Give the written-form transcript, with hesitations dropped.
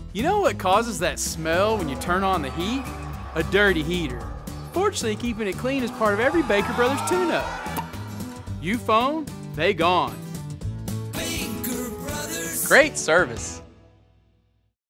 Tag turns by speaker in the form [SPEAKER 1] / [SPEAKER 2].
[SPEAKER 1] You know what causes that smell when you turn on the heat? A dirty heater. Fortunately, keeping it clean is part of every Baker Brothers tune-up. You phone, they gone.
[SPEAKER 2] Baker Brothers.
[SPEAKER 3] Great service.